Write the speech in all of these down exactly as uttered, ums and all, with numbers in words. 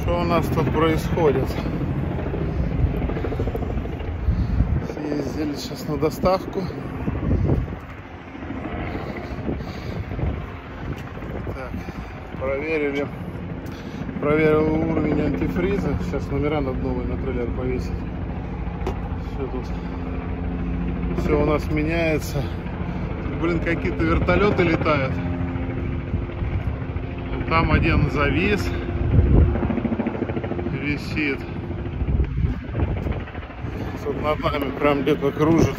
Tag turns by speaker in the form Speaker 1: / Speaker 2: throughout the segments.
Speaker 1: Что у нас тут происходит? Съездили сейчас на доставку. Так, проверили. Проверил уровень антифриза. Сейчас номера надо новые на трейлер повесить. Все тут. Все у нас меняется. Блин, какие-то вертолеты летают. Там один завис. Висит. Тут над нами прям где-то кружит.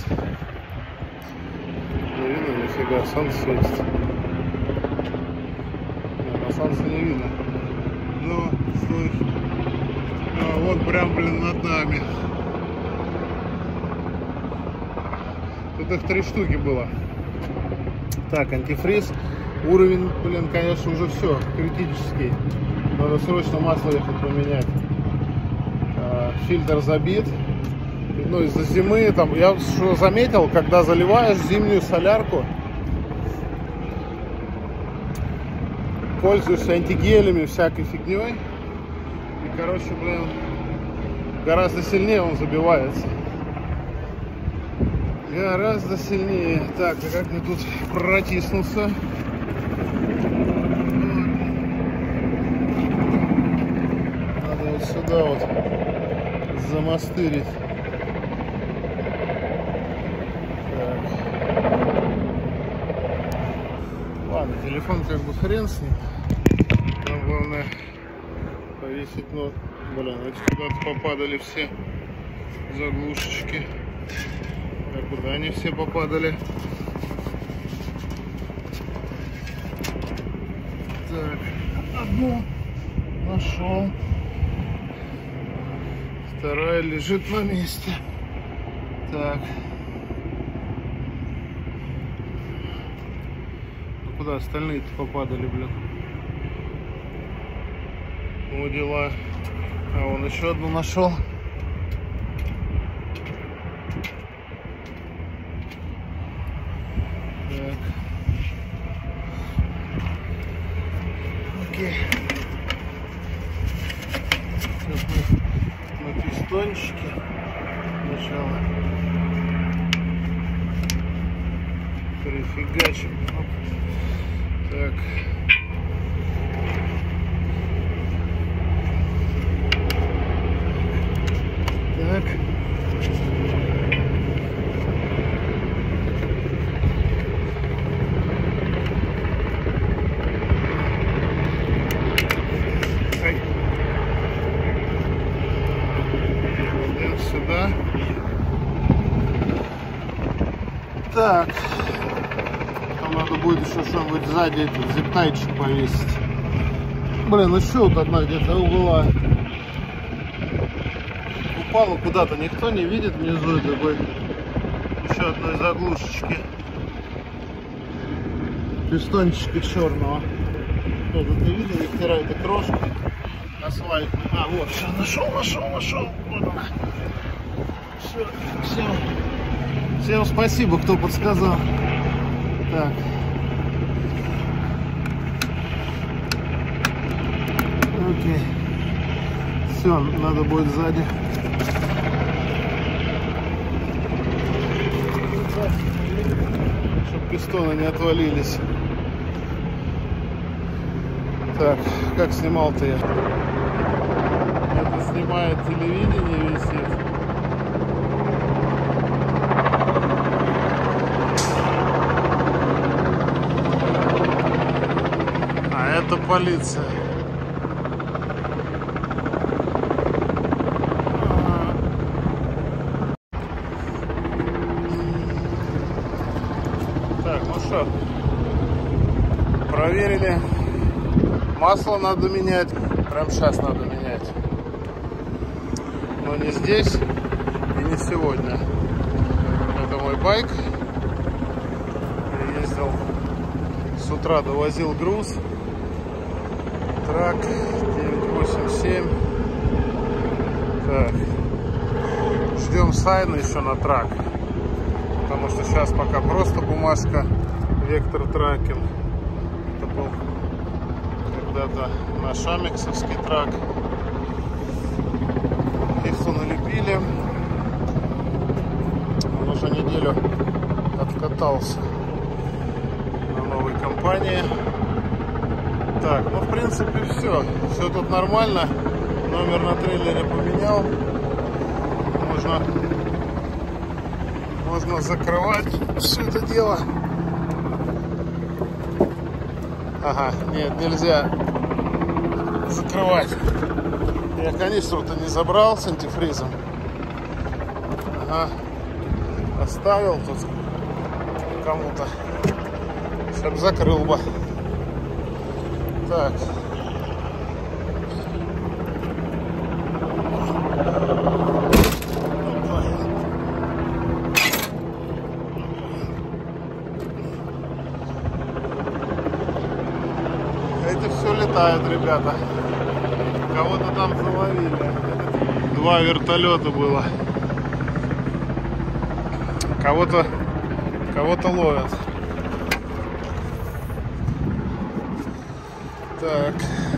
Speaker 1: Не видно нифига, солнце светит. Нет, на солнце не видно. Ну, стой. А, вот прям, блин, над нами. Тут их три штуки было. Так, антифриз. Уровень, блин, конечно, уже все, критический. Надо срочно масло ехать поменять. Фильтр забит. Ну, из-за зимы, там, я что заметил, когда заливаешь зимнюю солярку, пользуешься антигелями, всякой фигней, и, короче, блин, гораздо сильнее он забивается. Гораздо сильнее. Так, а как мне тут протиснуться? Надо вот сюда вот замастырить. Так. Ладно, телефон как бы хрен с ним. Нам главное повесить, ну, блин, эти куда-то попадали все заглушечки. А куда они все попадали? Так, одну нашел. Вторая лежит на месте. Так. Ну, куда остальные-то попадали, блин? Ну, дела. А он еще одну нашел. Так. Окей. Сейчас мы на пистончике сначала прифигачим. Так. Так. Сюда. Так. Там надо будет еще что-нибудь сзади этот зиптайчик повесить. Блин, ну что вот одна где-то была. Упала куда-то, никто не видит внизу такой еще одной заглушечки. Пистончика черного. Кто-то не видел, их втирает этой крошкой. Асфальт. А, вот, все, нашел, нашел, нашел. Вот она. Все, все. Всем спасибо, кто подсказал. Так. Окей. Все, надо будет сзади. Чтобы пистоны не отвалились. Так, как снимал-то я? Это снимает телевидение, висит. А это полиция. Так, ну что, проверили. Масло надо менять. Прям сейчас надо менять. Но не здесь и не сегодня. Это мой байк. Я ездил с утра, довозил груз. Трак девять восемь семь. Так. Ждем сайна еще на трак. Потому что сейчас пока просто бумажка Вектор Тракинг. Это был когда-то наш амексовский трак. установили. Он уже неделю откатался на новой компании. Так, ну в принципе все. Все тут нормально. Номер на трейлере поменял. Можно, можно закрывать все это дело. Ага, нет, нельзя закрывать. Я канистру-то не забрал с антифризом. Ага. Оставил тут кому-то. Чтоб закрыл бы. Так. Это все летает, ребята. Кого-то там заловили. Два вертолета было. Кого-то кого-то ловят. Так.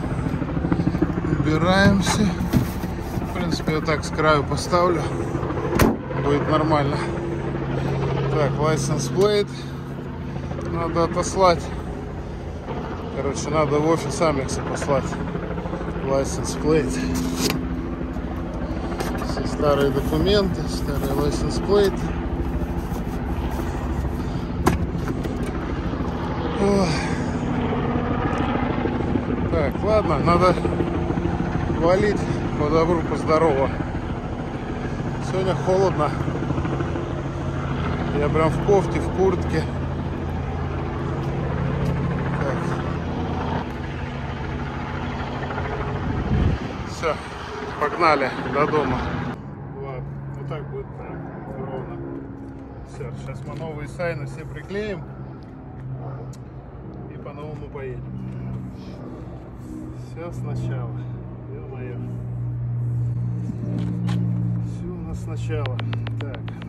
Speaker 1: Убираемся. В принципе, я так с краю поставлю. Будет нормально. Так, license plate. Надо отослать. Короче, надо в офис Амекса послать license plate. Все старые документы, старый license plate. Ох. Так, ладно, надо валить по добру, по здорову. Сегодня холодно. Я прям в кофте, в куртке. Все, погнали до дома. Вот, вот так будет ровно. Все, сейчас мы новые сайны все приклеим и по-новому поедем. Все сначала. Ё-моё. Все у нас сначала. Так.